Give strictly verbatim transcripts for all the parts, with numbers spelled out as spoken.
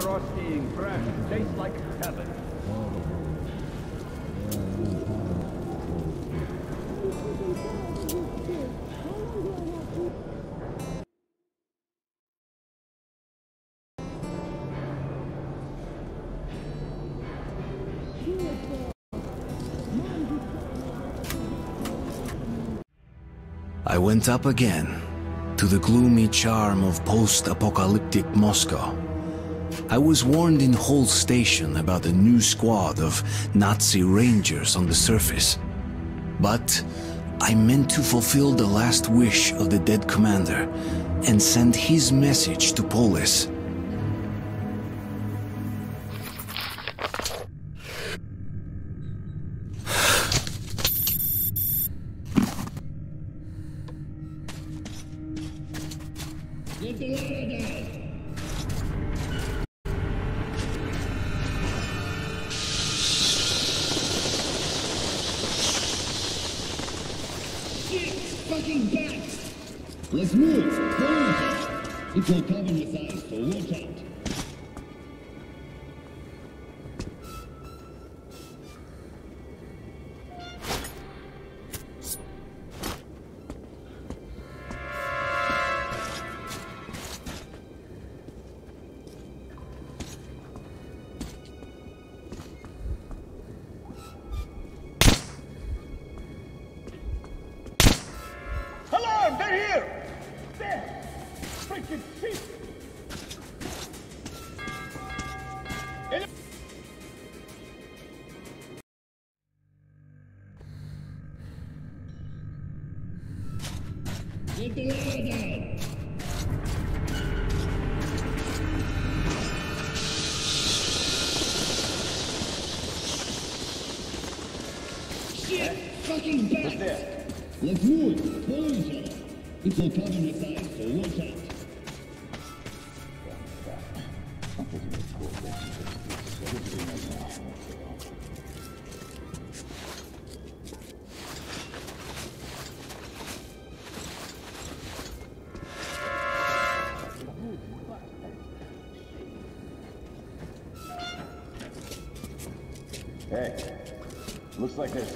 frosty breath tastes like heaven. I went up again, to the gloomy charm of post-apocalyptic Moscow. I was warned in Hull Station about a new squad of Nazi rangers on the surface. But I meant to fulfill the last wish of the dead commander and send his message to Polis. Get the ladder down! Shit! Fucking bats! Let's move! Follow me! It will cover his eyes, so watch out! They're here! There! Freaking shit! Get the ladder down! Shit! Fucking bats! Let's move! Follow each other! It will cover his eyes, so watch out! Hey, looks like there's...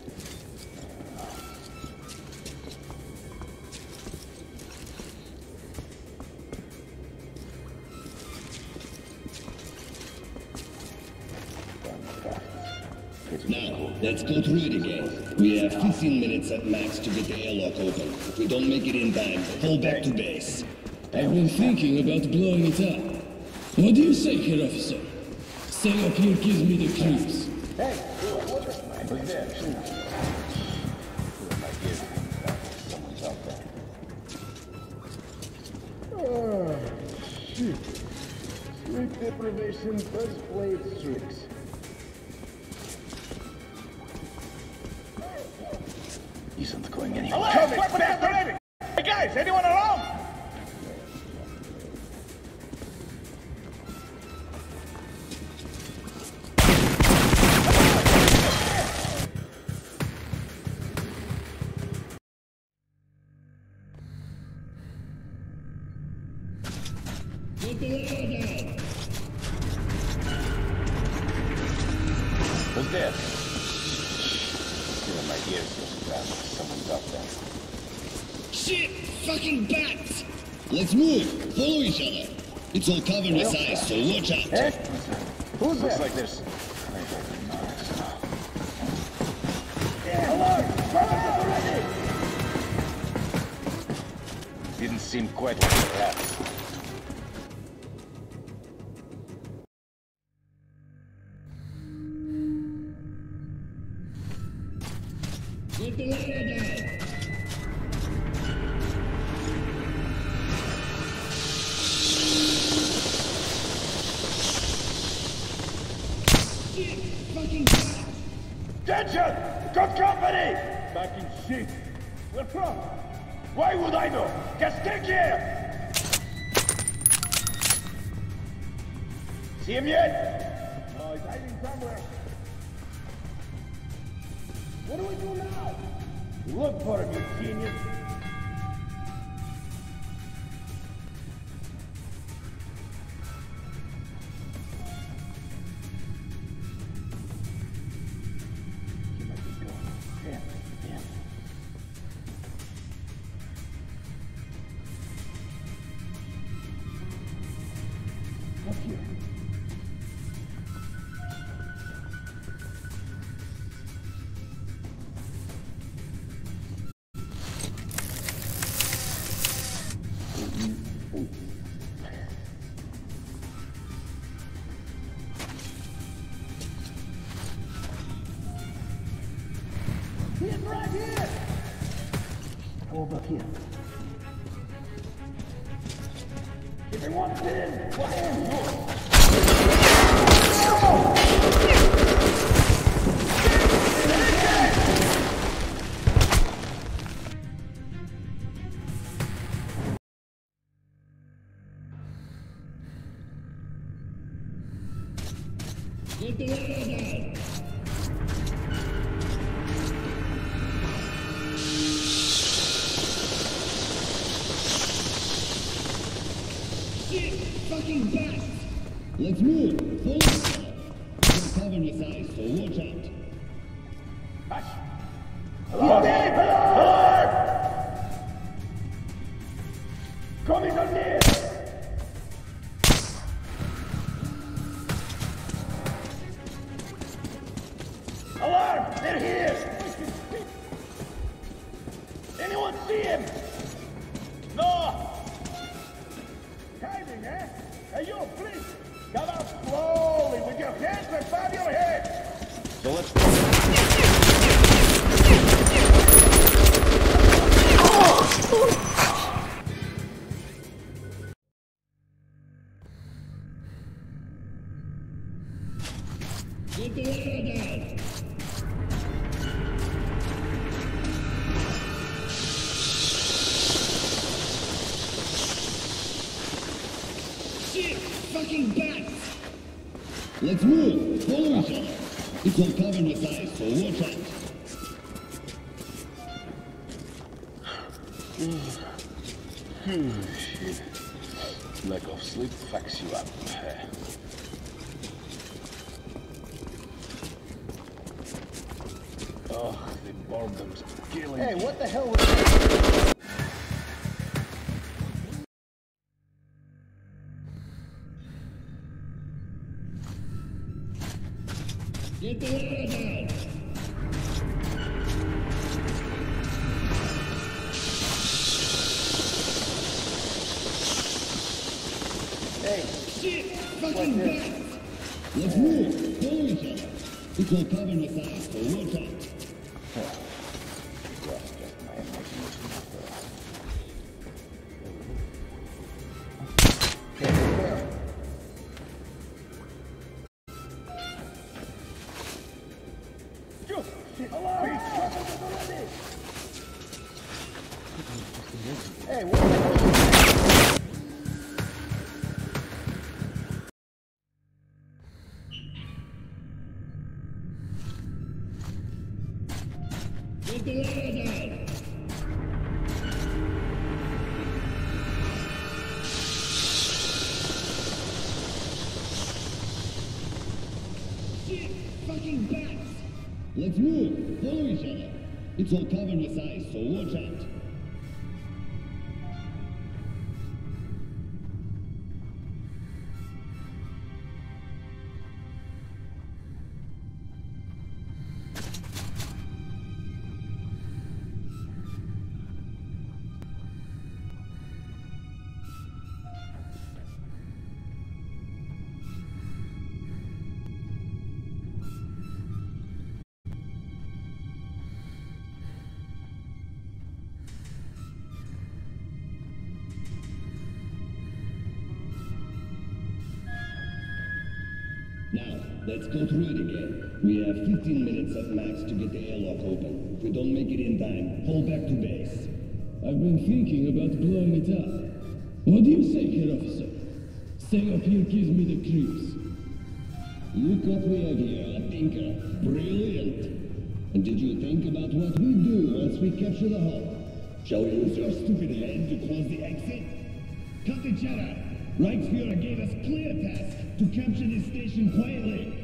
Now, let's go through it again. We have fifteen minutes at max to get the airlock open. If we don't make it in time, fall back to base. I've been thinking about blowing it up. What do you say, Herr Officer? Staying up here gives me the creeps. Hey, who's there? Someone's out there. Oh, shit. Sleep deprivation does play its tricks. He's not going anywhere. Hello! Weapons at the ready! Hey guys, anyone around? Get the ladder down! Who's there? Feeling my ears getting fast. Someone's out there. Shit! Fucking bats! Let's move! Follow each other! It's all covered in his eyes, so watch out! Hey? Who's there? Looks like this. Hello! Didn't seem quite like the rats. Get the ladder down! Shit! Fucking bats! Attention! Got company! Back in shit. Where from? Why would I know? Just take here! See him yet? Oh, he's hiding somewhere. What do we do now? Look for him, you genius. right here! Over here. If they want to get in, why am you? Get the ladder down! Shit! Fucking bats! Let's move! Follow us! You're covering your eyes, so watch out! Hush! Alarm! Alarm! Coming on near! Alarm! They're here! Anyone see him? No! Hiding, eh? Hey, you, please! Come out slowly with your hands above your head! So let's go. Get the ladder down! Shit! Fucking bats! Let's move! Follow each other! It's all covering your eyes, so watch out! Shit. Lack of sleep fucks you up. Oh, the boredom's killing me. Hey, what the hell was that? Get the ladder down! Hey, Shit! Fucking bats! Let's move! Follow each other! It's all covering your eyes, so watch out! that's just my imagination. Hey, there. Alarm! Hey, what the hell? Get the ladder down! Shit! Fucking bats! Let's move! Follow each other! It's all covering your eyes, so watch out! Now, let's go through it again. We have fifteen minutes at max to get the airlock open. If we don't make it in time, fall back to base. I've been thinking about blowing it up. What do you say, Herr Officer? Staying up here gives me the creeps. Look what we have here, a thinker. Brilliant! And did you think about what we do once we capture the hull? Shall we use your stupid head to close the exit? Cut the chatter! Reichsfuhrer gave us clear task to capture this station quietly.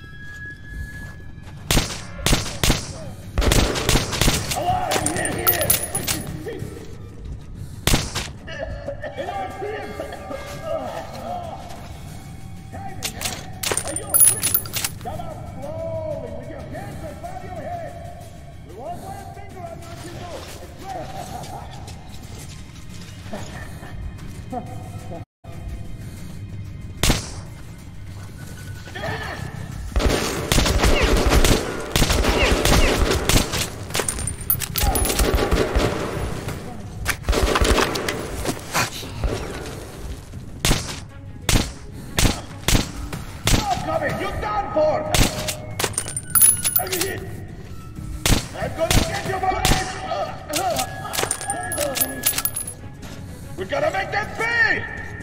Alarm! Here, here! coming! You're done for! I'm gonna get you, boys! We gotta make them pay!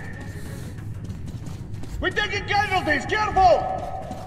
We're taking casualties, careful!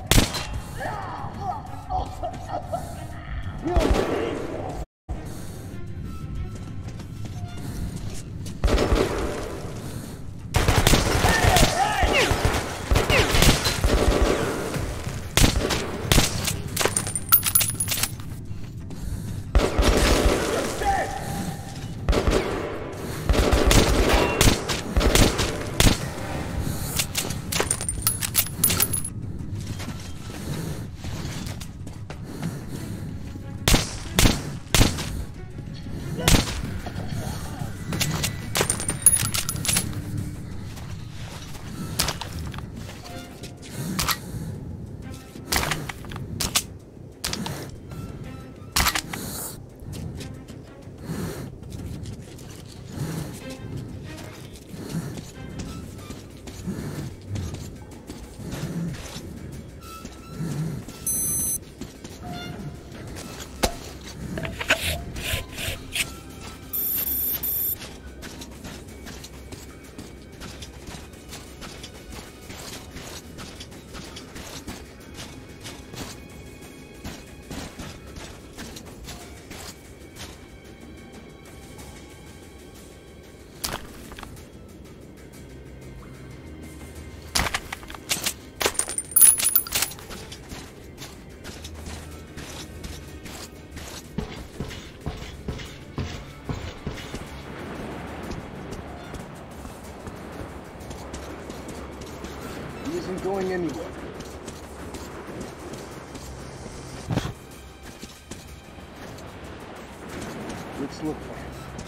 He isn't going anywhere. Let's look for him.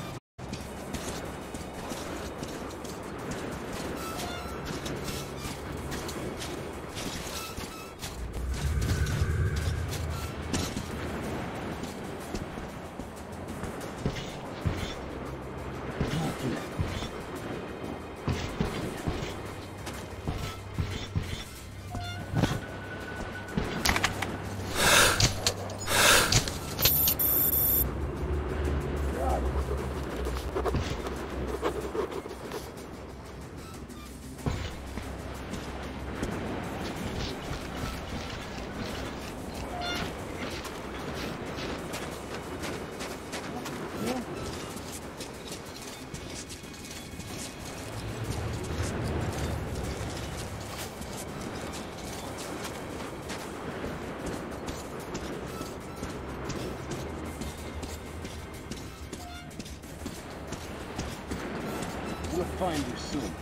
We'll find you soon.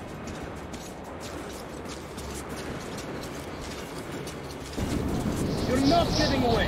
You're not getting away!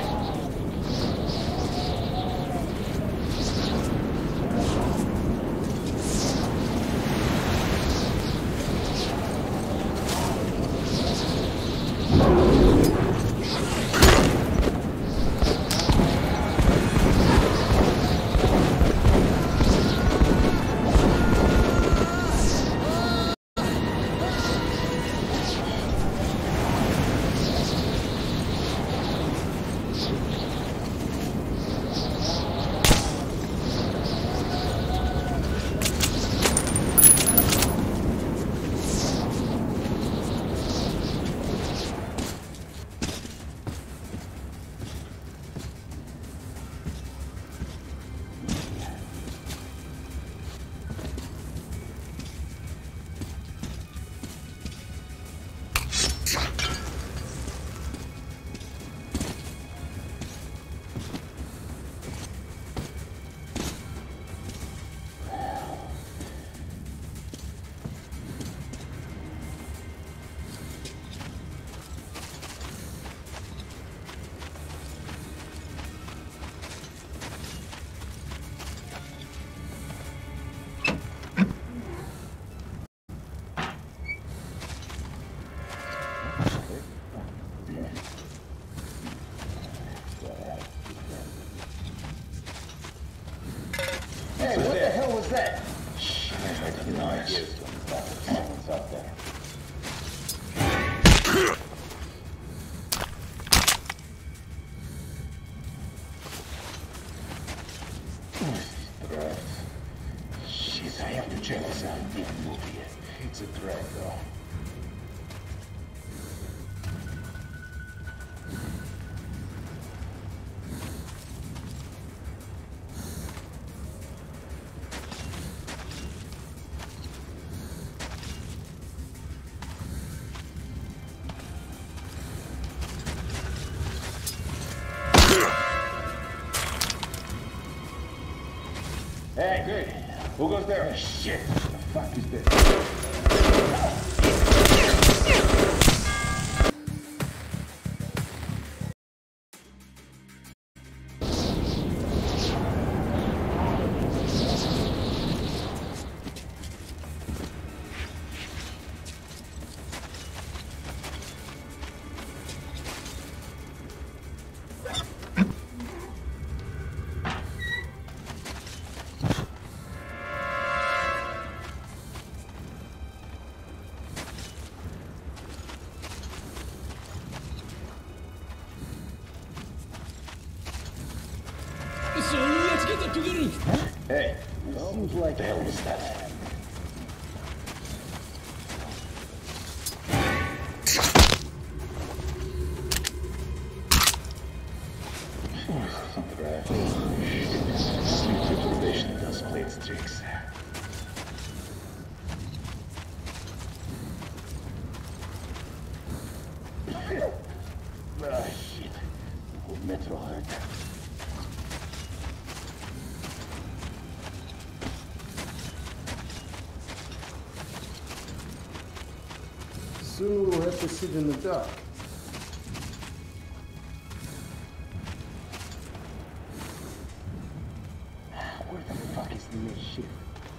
the track, though. Hey, good. Who goes there? Oh, shit. What the fuck is this? So let's get up to the roof. Hey, seems like the hell was that? Civilization does play its tricks. Ah, shit. Whole metro hurt. Sue will have to sit in the dark. Where the fuck is the next ship?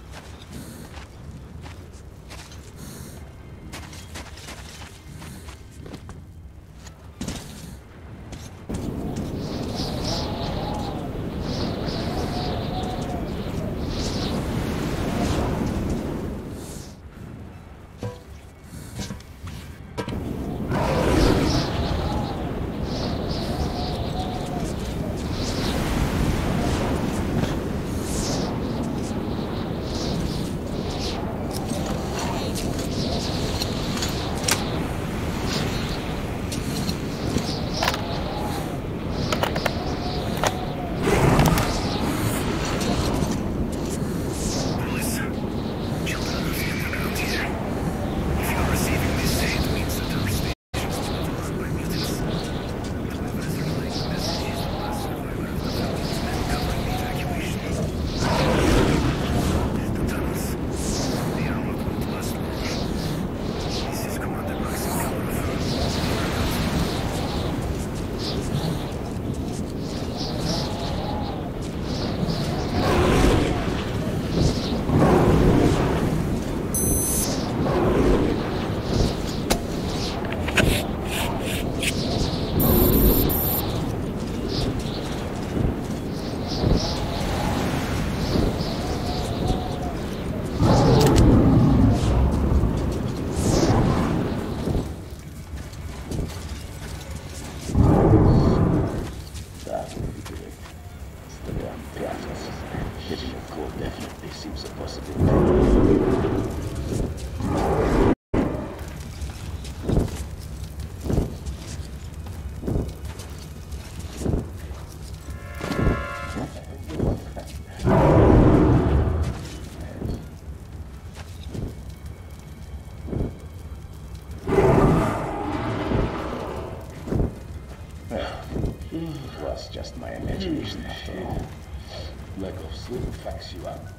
It was just my imagination after all. Lack of sleep fucks you up.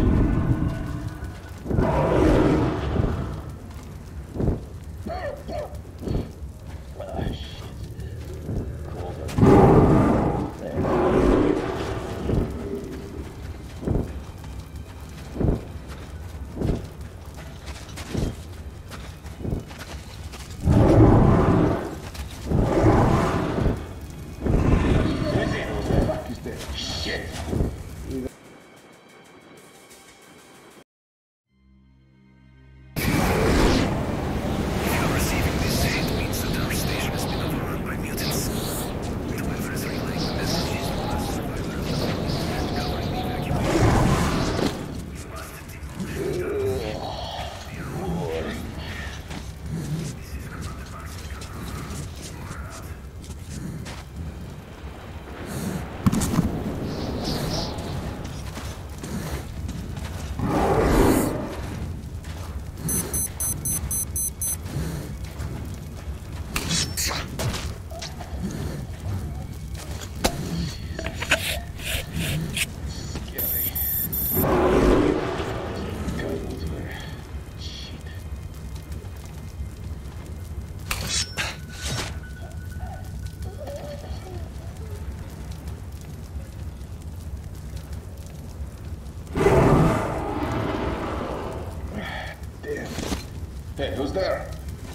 Ah, shit. Colder. There. Hey, who's there?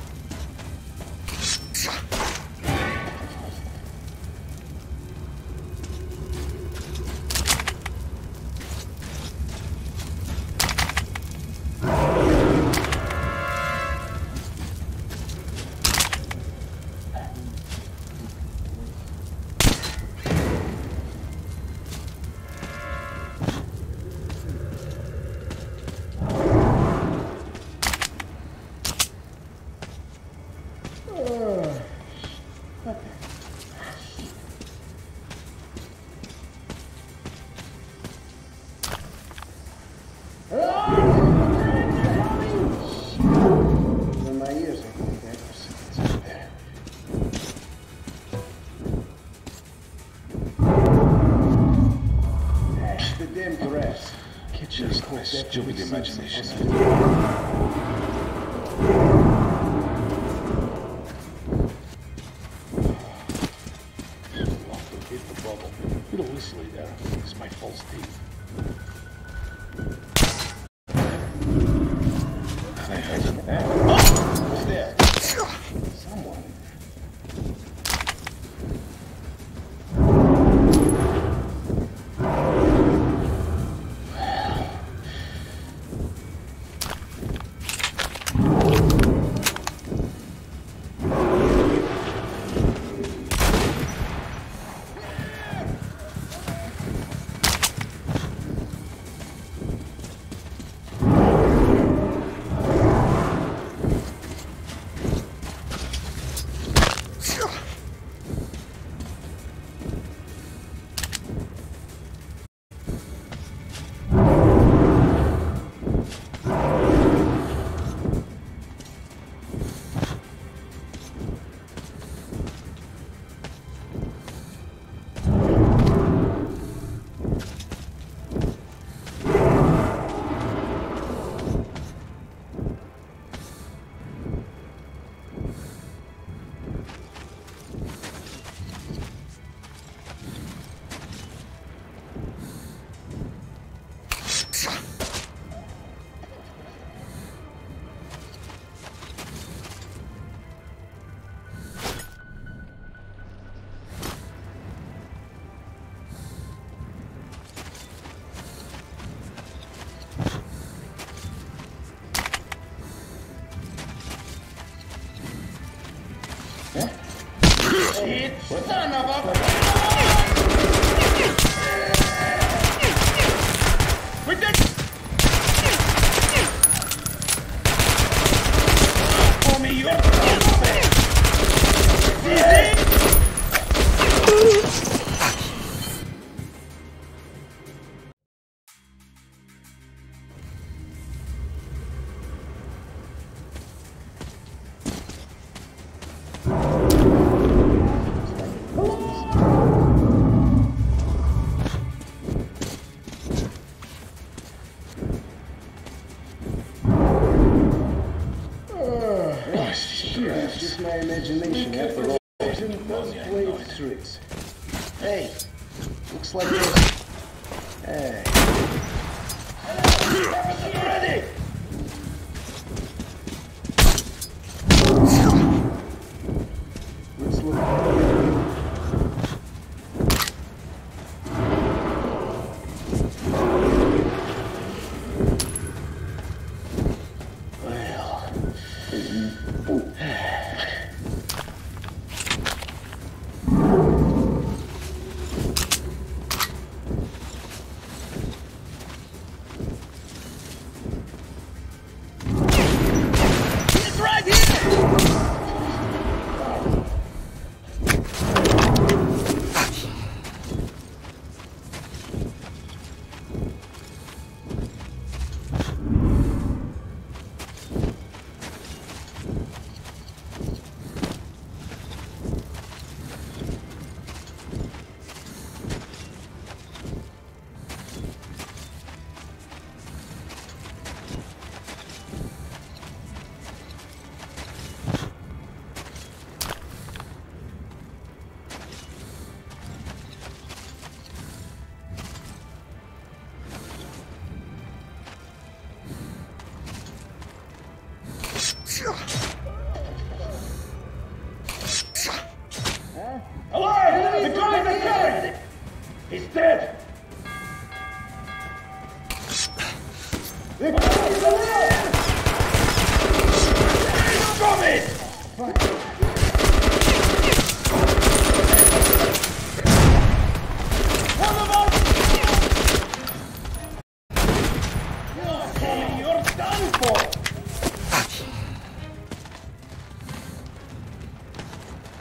Stupid imagination. Hit the bubble. You don't whistle there. It's my false teeth. I heard it. Oh! Who's there? Someone. Son of a... We did... For me, you... My imagination after all. Hey, looks like this. Hey. Ready! Let's look.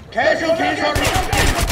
Casualties are reported!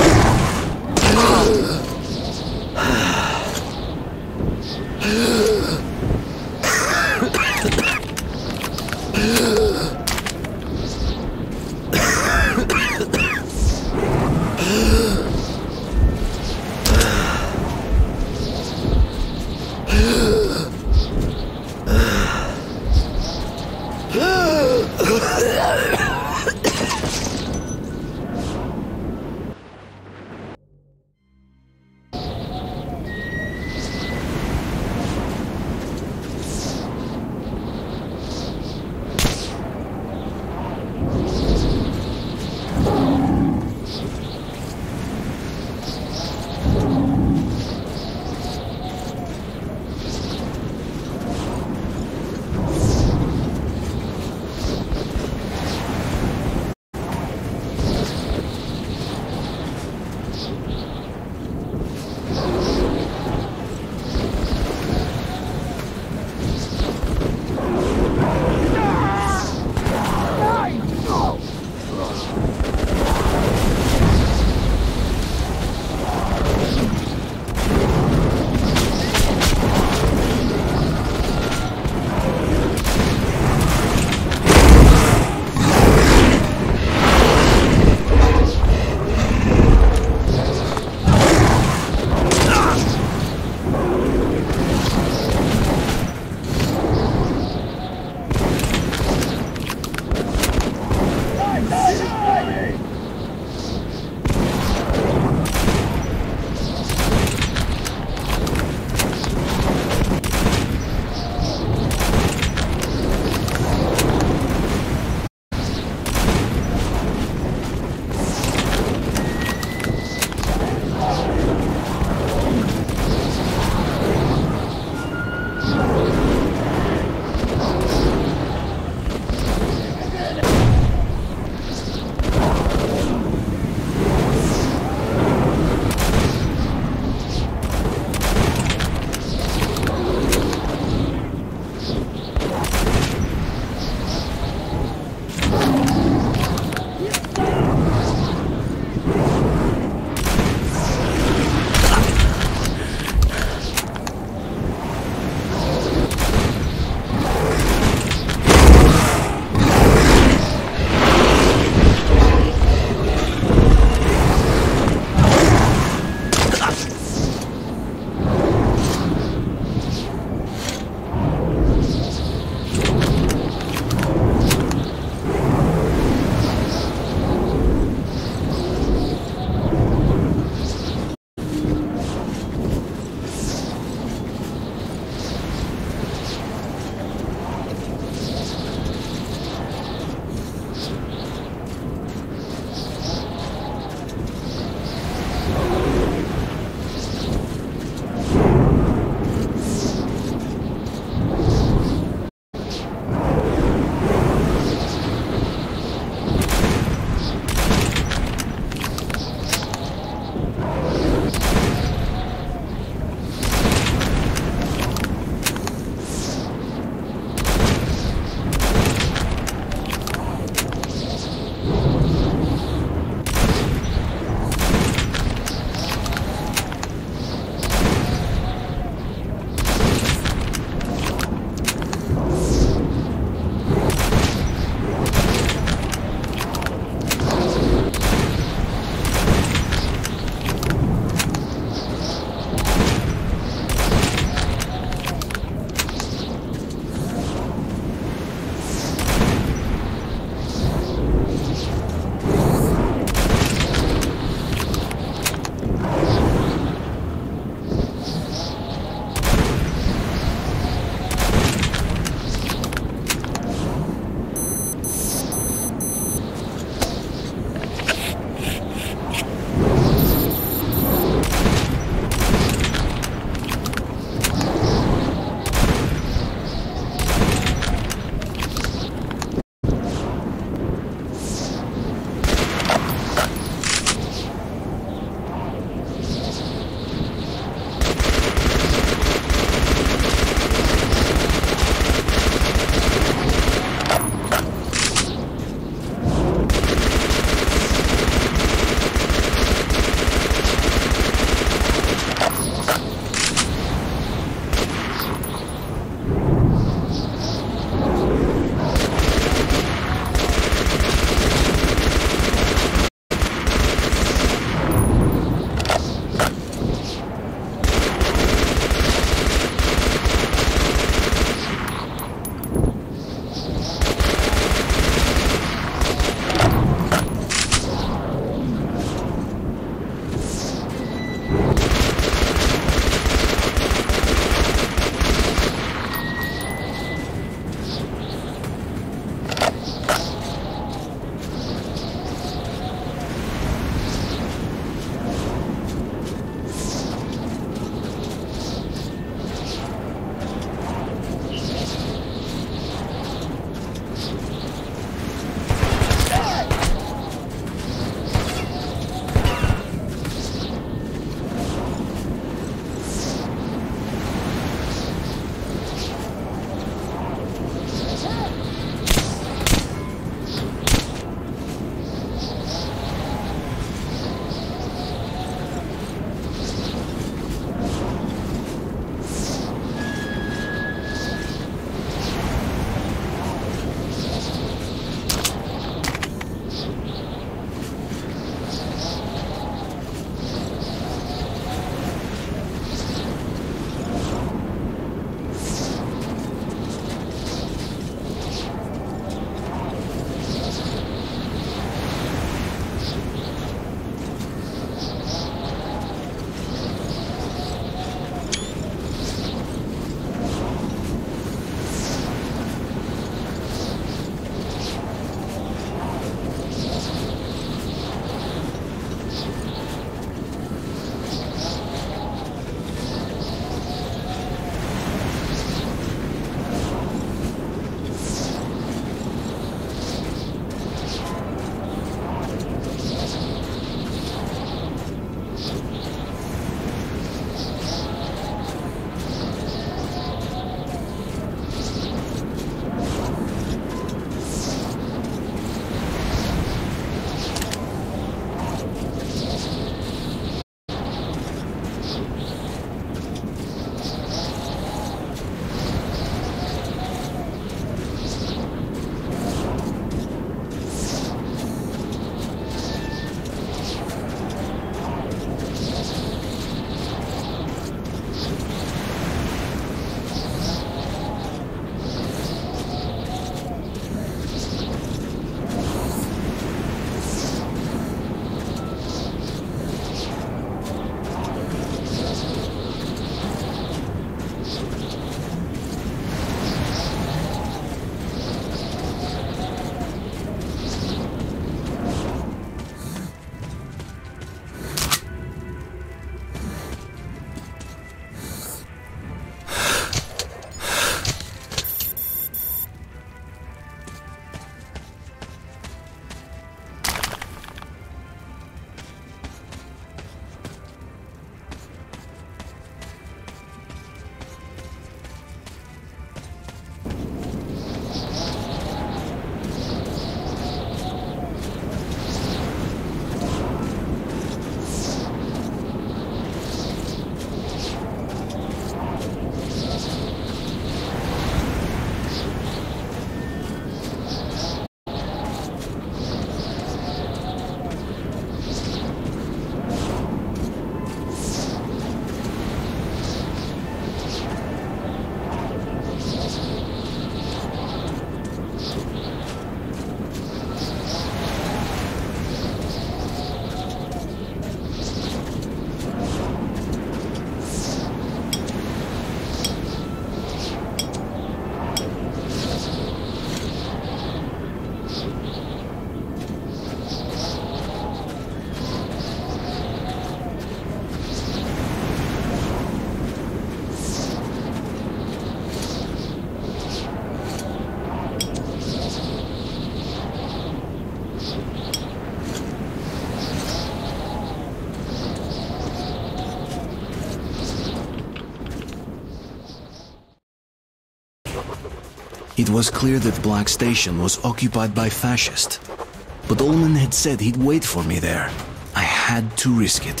It was clear that Black Station was occupied by fascists. But Ullman had said he'd wait for me there. I had to risk it.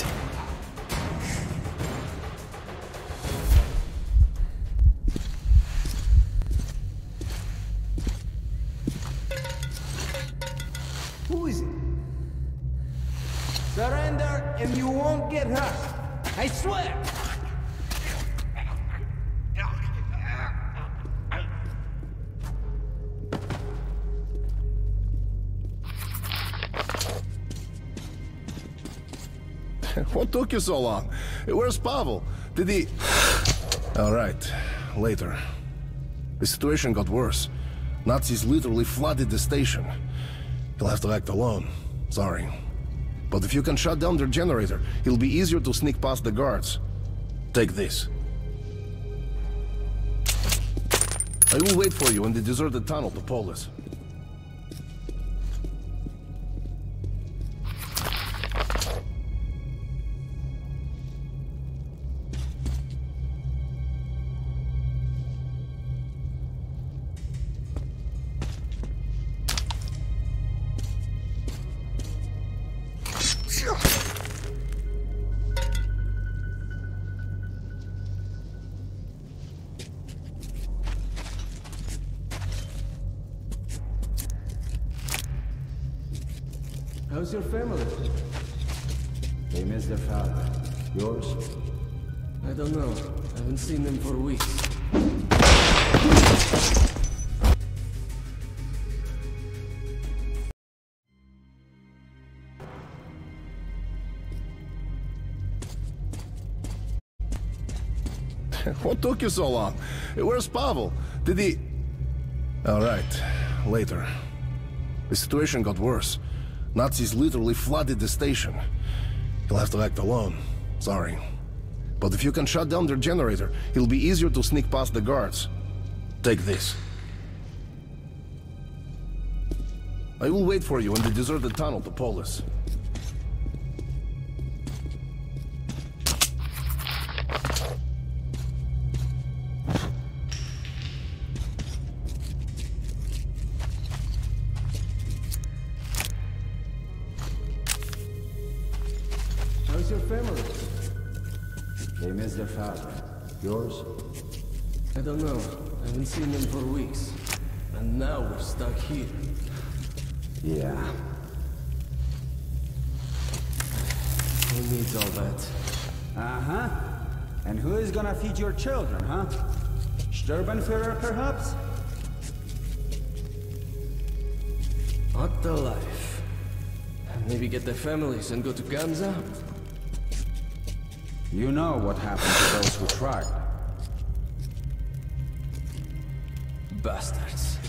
Who is it? Surrender and you won't get hurt. I swear! What took you so long? Where's Pavel? Did he... All right, later. The situation got worse. Nazis literally flooded the station. He'll have to act alone. Sorry. But if you can shut down their generator, it'll be easier to sneak past the guards. Take this. I will wait for you in the deserted tunnel to Polis. How's your family? They miss their father. Yours? I don't know. I haven't seen them for weeks. What took you so long? Where's Pavel? Did he... All right, later. The situation got worse. Nazis literally flooded the station. He'll have to act alone. Sorry. But if you can shut down their generator, it'll be easier to sneak past the guards. Take this. I will wait for you in the deserted tunnel to Polis. How's your family? They miss their father. Yours? I don't know. I haven't seen them for weeks. And now we're stuck here. Yeah. Who needs all that? Uh-huh. And who is gonna feed your children, huh? Sturbenführer, perhaps? What the life. Maybe get their families and go to Gamza? You know what happened to those who tried. Bastards.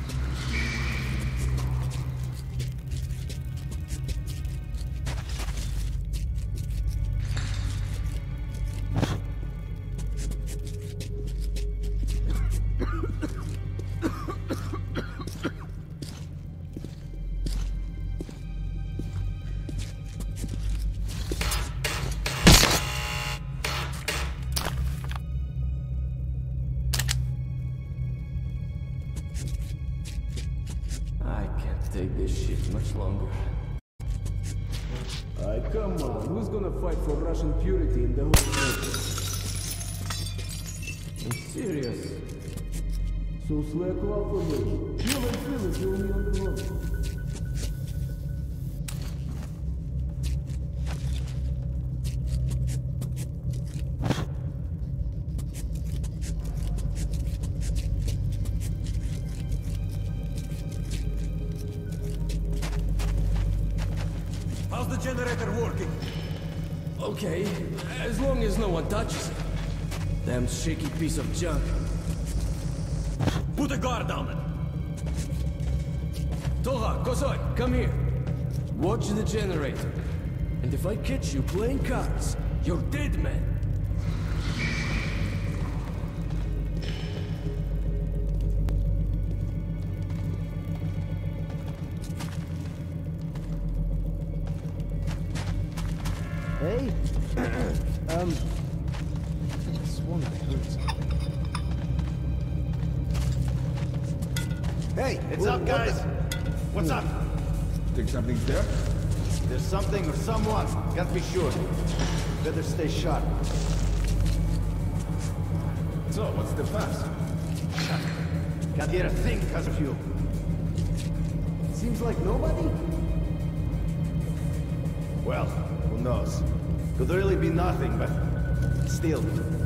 Take this shit much longer. Aye, come on. Who's gonna fight for Russian purity in the whole country? I'm serious. So slack off a little. You and Phyllis will be on the road. How's the generator working? Okay, as long as no one touches it. Damn shaky piece of junk. Put a guard on it. Toha, Kozoi, come here. Watch the generator. And if I catch you playing cards, you're dead, man. Hey? um... I swore I heard something. Hey, it's up, guys. What's up? Think something's there? There's something or someone. Gotta be sure. Better stay sharp. So, what's the fuss? Can't hear a thing because of you. Seems like nobody? Well, who knows? Could really be nothing, but still.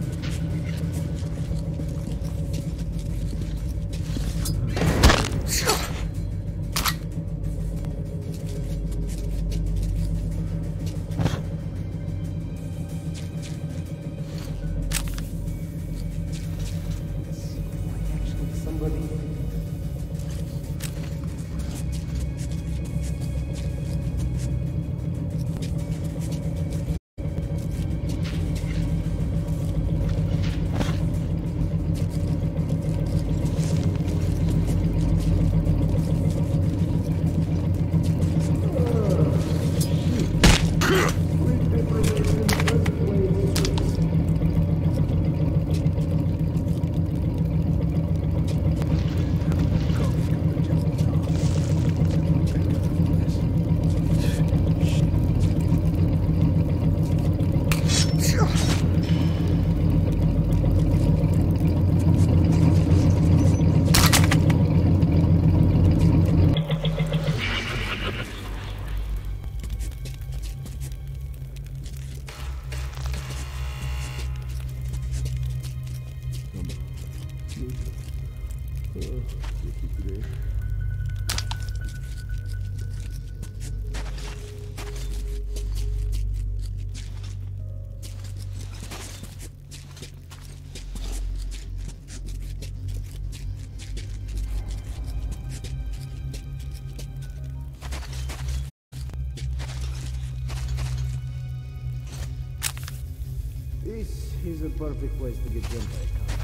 This is a perfect place to get jumped by a car.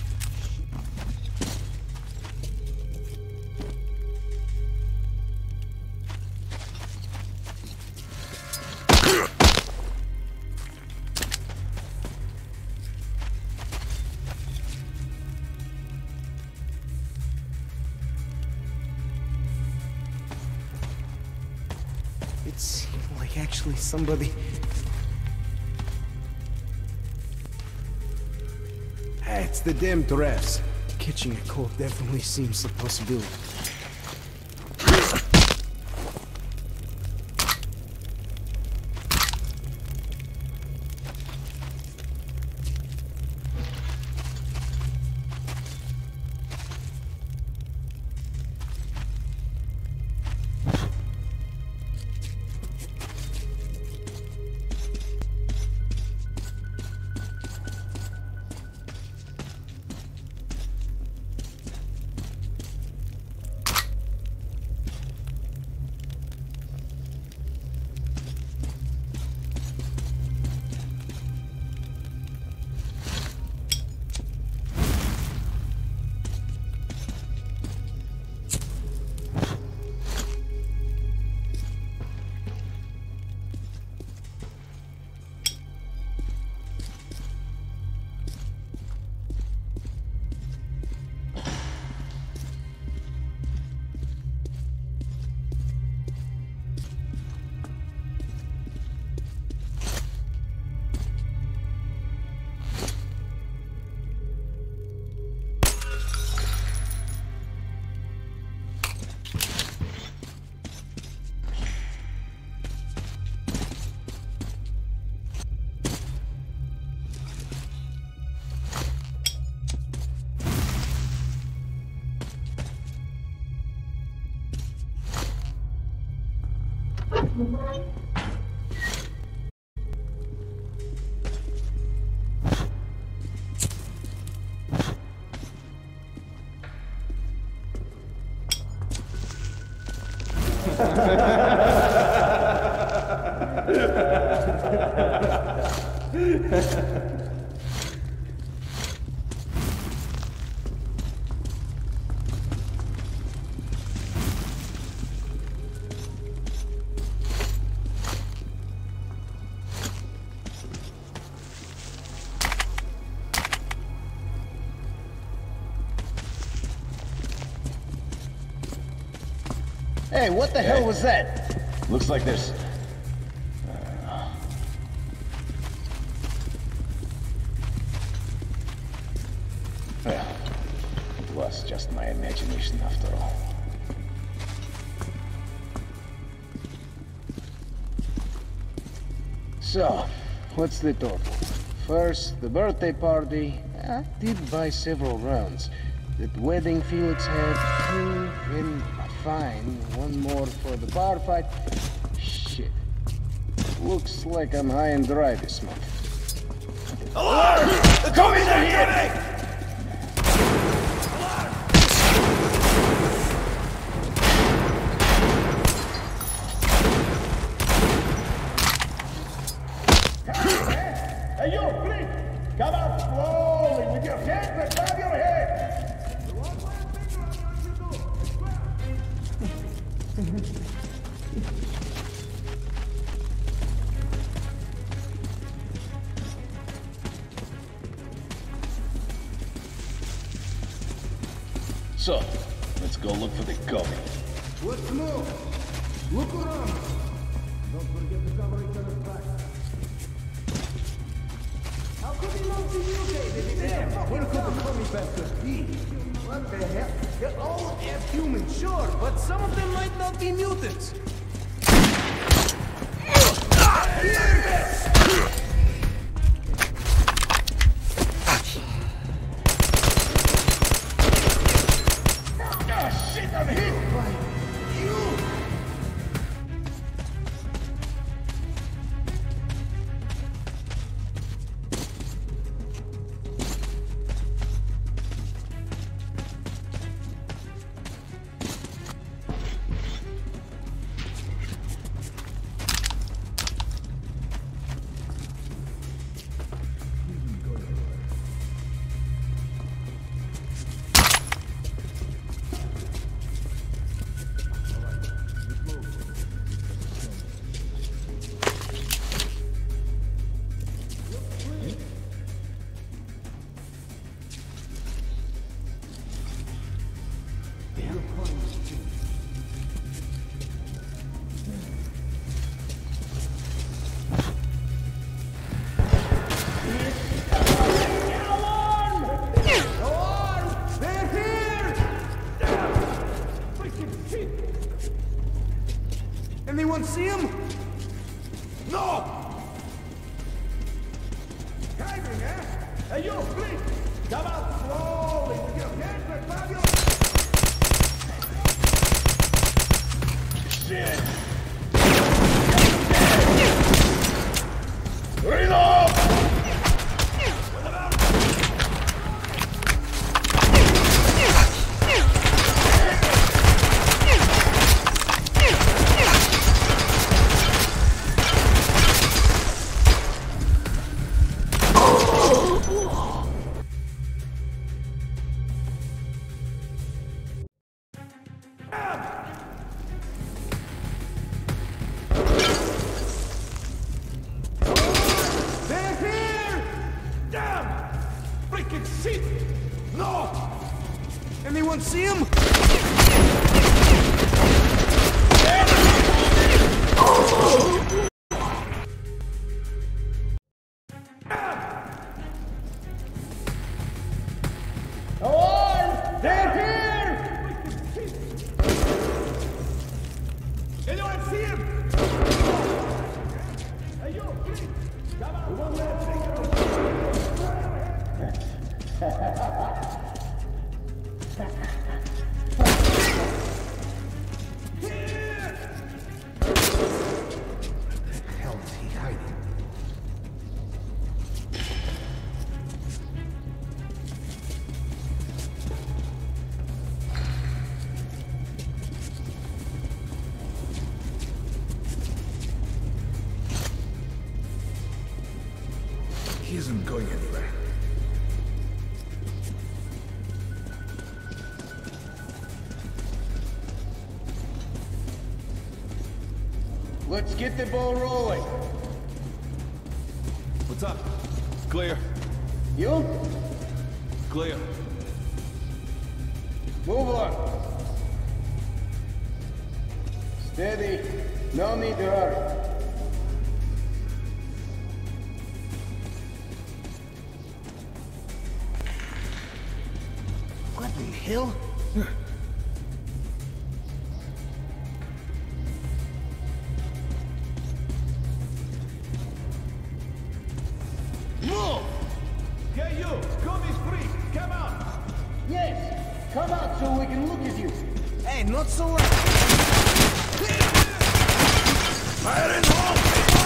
It seemed like actually somebody... Ah, it's the damn giraffes. Catching a cold definitely seems a possibility. Hey, what the Hey. hell was that? Looks like there's... Well, it was just my imagination after all. So, what's the total? First, the birthday party. I did buy several rounds. That wedding Felix had, two, then fine. One more for the bar fight. Shit. Looks like I'm high and dry this month. Alarm! The commies are here! Hey, you, please! Come out slowly with your hands above your head! So, let's go look for the gummy. Let's move! Look around! Don't forget to cover each other's back. How could he not be mutated? Damn! Where could the crummy bastard be? What the hell? They're all half human, sure, but some of them might not be mutants. Oh, shit, I'm hit by you! Anyone see him? No! Timing, eh? Hey, you, please! Come out slowly with your hands above your... Shit! Reload! Anyone see him? Alarm! They're here! Anyone see him? Hey, you, please! Come out! We won't let it He isn't going anywhere. Let's get the ball rolling. What's up? Clear. You? Clear. Move on. Steady. No need to hurry. What the hell? Move! Hey, you! Gun is free! Come out! Yes! Come out so we can look at you. Hey, not so loud! Fire in the hole!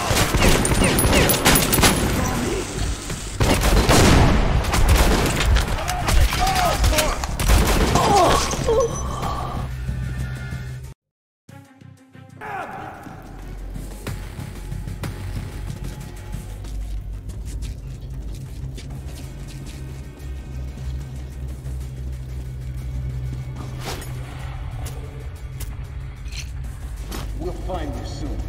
We'll find you soon.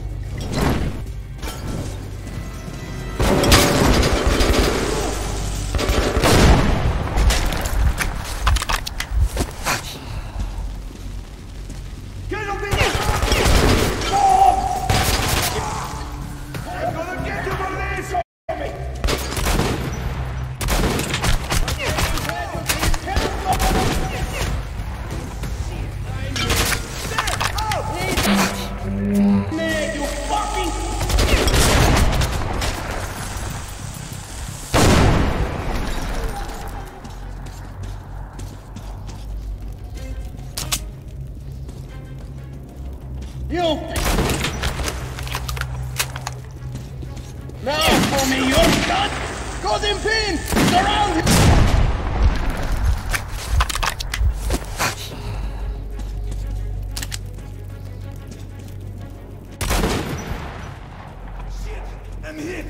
You! Now for me, your gun! Got him pinned! Surround him! Shit! I'm hit!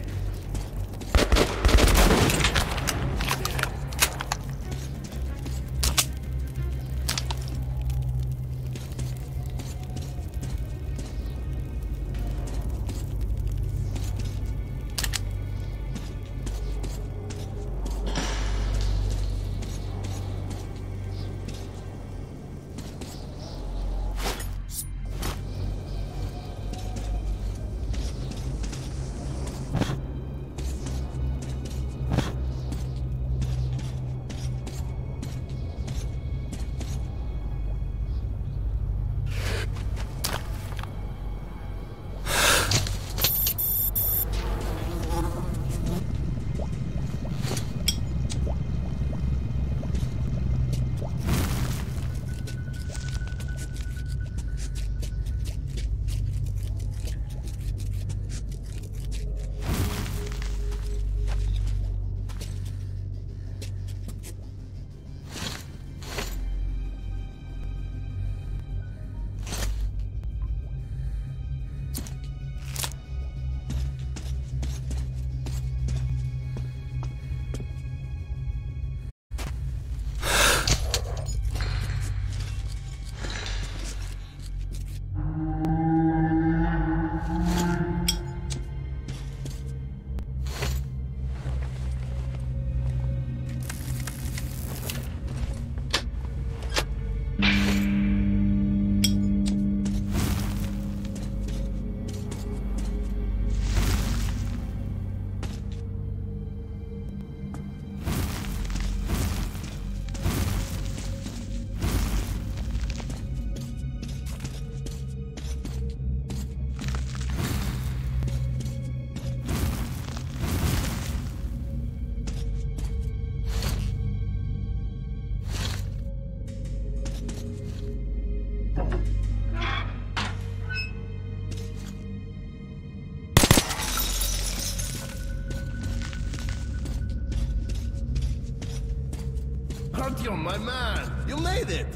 Artyom, my man! You made it!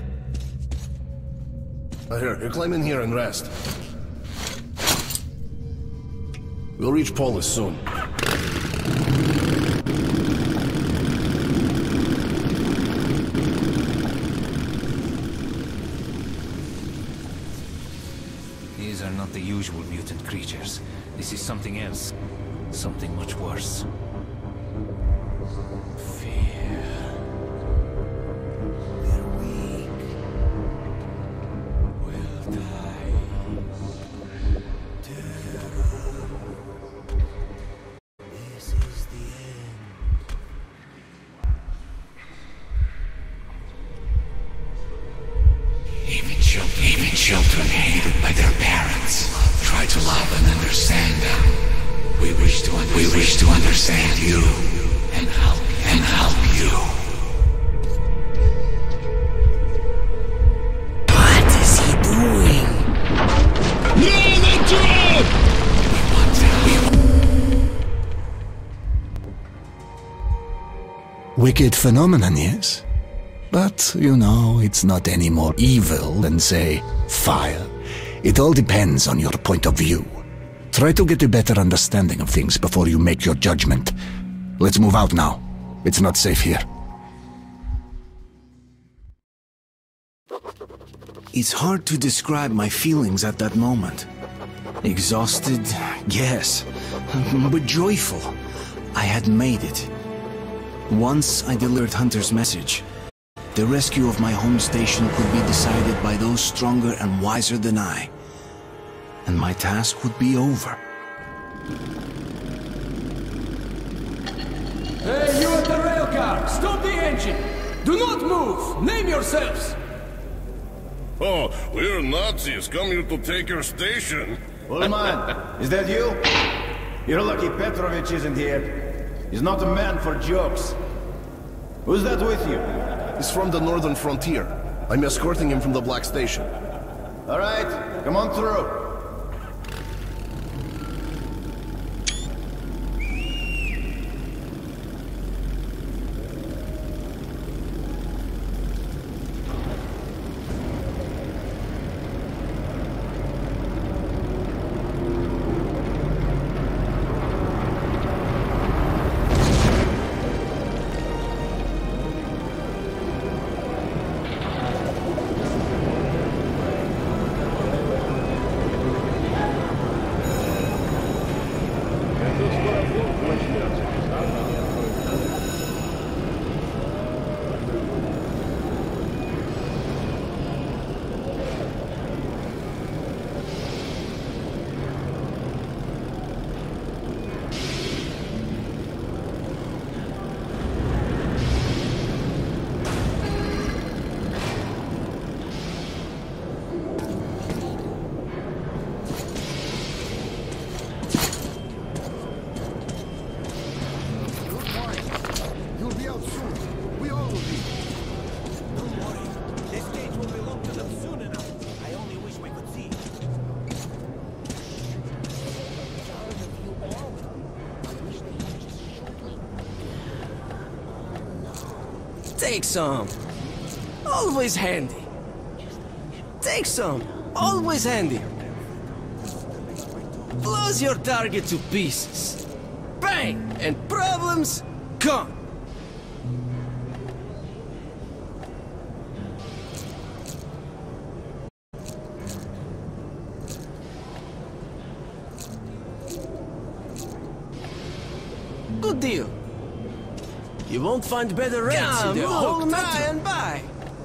Uh, here, you climb in here and rest. We'll reach Polis soon. These are not the usual mutant creatures. This is something else. Something much worse. Fear. They're weak. Will die. children hated by their parents try to love and understand them. We wish to understand, we wish to understand you and help and help you. What is he doing? No, not drop! We want to, we Wicked phenomenon, yes? But, you know, it's not any more evil than, say, fire. It all depends on your point of view. Try to get a better understanding of things before you make your judgment. Let's move out now. It's not safe here. It's hard to describe my feelings at that moment. Exhausted, yes, but joyful. I had made it. Once I delivered Hunter's message, the rescue of my home station could be decided by those stronger and wiser than I. And my task would be over. Hey, you at the rail car! Stop the engine! Do not move! Name yourselves! Oh, we're Nazis come here to take your station. Old man, is that you? You're lucky Petrovich isn't here. He's not a man for jokes. Who's that with you? He's from the northern frontier. I'm escorting him from the Black Station. All right, come on through. Take some. Always handy. Take some. Always handy. Blows your target to pieces. Bang! And problems gone. Good deal. You won't find better rates Come, in the look, whole try and buy.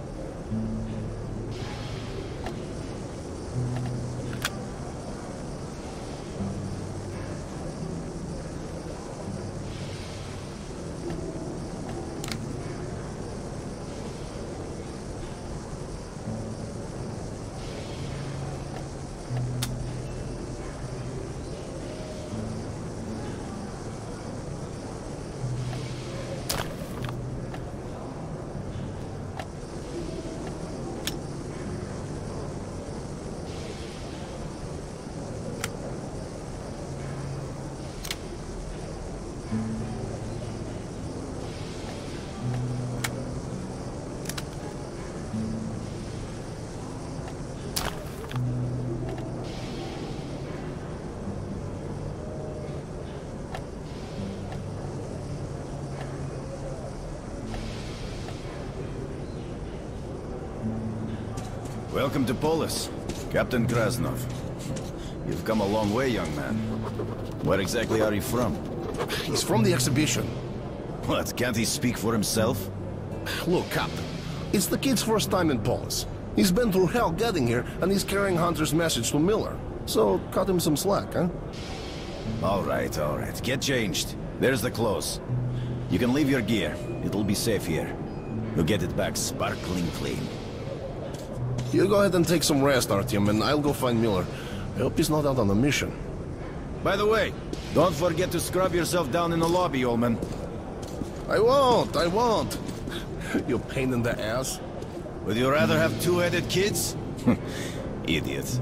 Welcome to Polis, Captain Krasnov. You've come a long way, young man. Where exactly are you from? He's from the exhibition. What, can't he speak for himself? Look, Captain, it's the kid's first time in Polis. He's been through hell getting here, and he's carrying Hunter's message to Miller. So, cut him some slack, huh? All right, all right. Get changed. There's the clothes. You can leave your gear. It'll be safe here. You'll get it back sparkling clean. You go ahead and take some rest, Artyom, and I'll go find Miller. I hope he's not out on a mission. By the way, don't forget to scrub yourself down in the lobby, old man. I won't, I won't. You pain in the ass. Would you rather have two-headed kids? Idiots.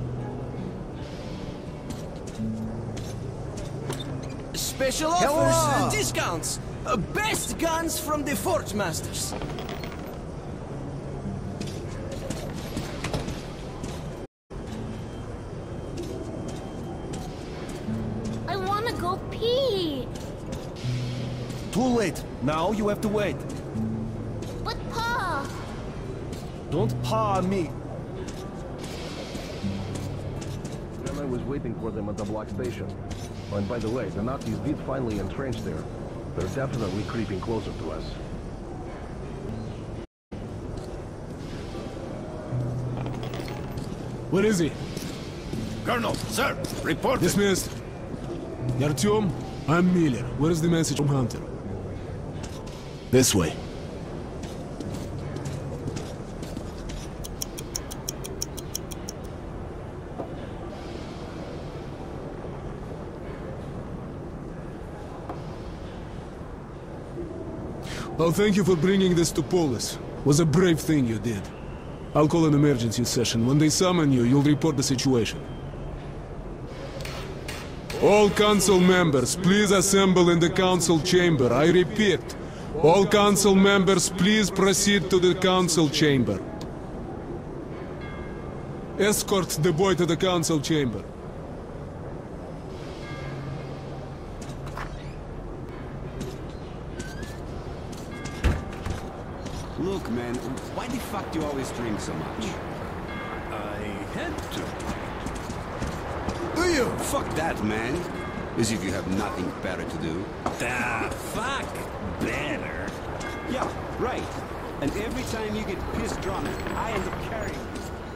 Special offers and discounts. Uh, best guns from the Forge Masters. I wanna go pee. Too late. Now you have to wait. But Pa... Don't paw me. And I was waiting for them at the block station. Oh, and by the way, the Nazis did finally entrench there. They're definitely creeping closer to us. Where is he? Colonel, sir, report. Dismissed. Artyom, I'm Miller. Where is the message from Hunter? This way. Oh, thank you for bringing this to Polis. Was a brave thing you did. I'll call an emergency session. When they summon you, you'll report the situation. All council members, please assemble in the council chamber. I repeat, all council members, please proceed to the council chamber. Escort the boy to the council chamber. Look, man, why the fuck do you always drink so much? I had to. Do you? Fuck that, man. As if you have nothing better to do. Ah, fuck better. Yeah, right. And every time you get pissed drunk, I end up carrying you.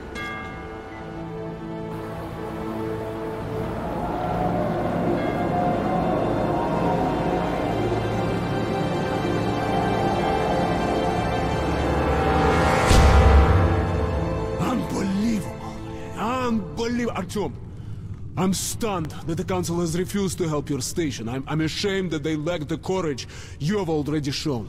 Unbelievable, Artyom! I'm stunned that the Council has refused to help your station. I'm, I'm ashamed that they lack the courage you have already shown.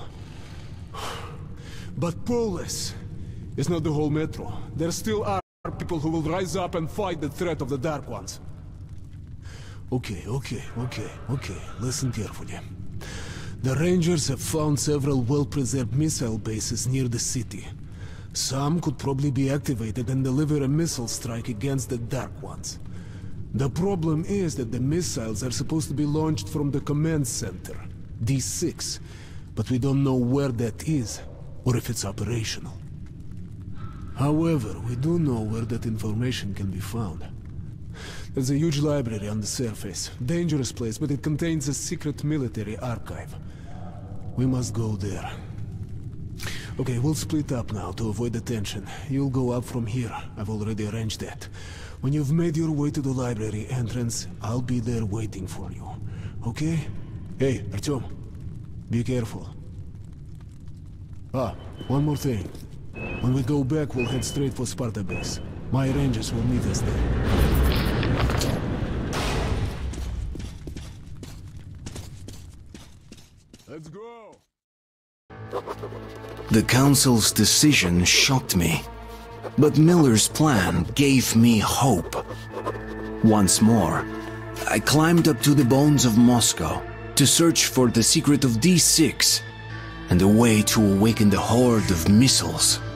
But Polis is not the whole Metro. There still are people who will rise up and fight the threat of the Dark Ones. Okay, okay, okay, okay. Listen carefully. The Rangers have found several well-preserved missile bases near the city. Some could probably be activated and deliver a missile strike against the Dark Ones. The problem is that the missiles are supposed to be launched from the command center, D six, but we don't know where that is, or if it's operational. However, we do know where that information can be found. There's a huge library on the surface, dangerous place, but it contains a secret military archive. We must go there. Okay, we'll split up now to avoid the tension. You'll go up from here. I've already arranged that. When you've made your way to the library entrance, I'll be there waiting for you. Okay? Hey, Artyom. Be careful. Ah, one more thing. When we go back, we'll head straight for Sparta base. My rangers will meet us there. Let's go! The Council's decision shocked me, but Miller's plan gave me hope. Once more, I climbed up to the bones of Moscow to search for the secret of D six and a way to awaken the horde of missiles